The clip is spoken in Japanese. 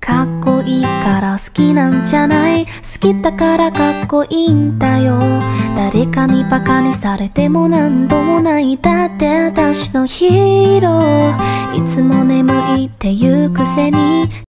かっこいいから好きなんじゃない、好きだからかっこいいんだよ。誰かにバカにされても何度もない、だって私のヒーロー。いつも眠いって言うくせに